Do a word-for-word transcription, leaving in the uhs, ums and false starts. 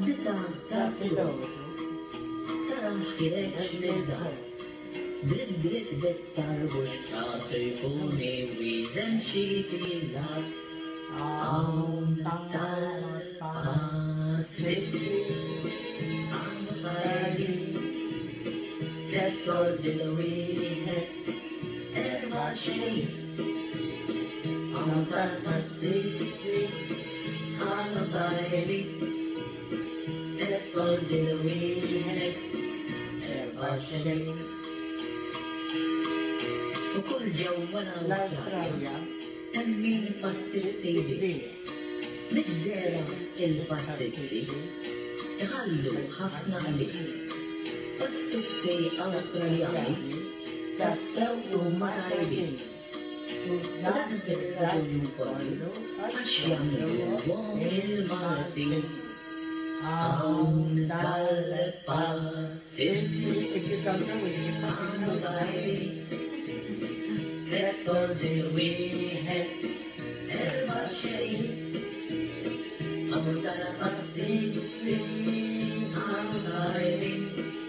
piloto sarà schiretto svezzato. Blit blit blit tarbush tasepone wizen shitilat. Aum tal pasitsi am fari. That's all the way ever she. Aum tal pasitsi am fari. That's all the way ever she. وكل جو وانا l'Australia تنمي باستيتي بالزيرة الباستيتي يخلوا ħafna għalih باستيتي أسترالياني tassew ma tajbin u dan bil-raġun kollu għax jagħmlu il-Maltin hawn dal-passitti if you don't know it you can't know it. That's all that we had ever shared. I'm gonna pass it, I'm hiding.